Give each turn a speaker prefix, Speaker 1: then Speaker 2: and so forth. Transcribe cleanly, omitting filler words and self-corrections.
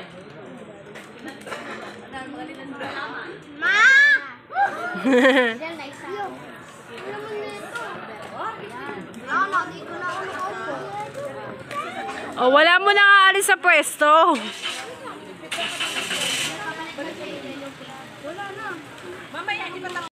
Speaker 1: Ma!
Speaker 2: Oh, wala mo nang aalis sa pwesto.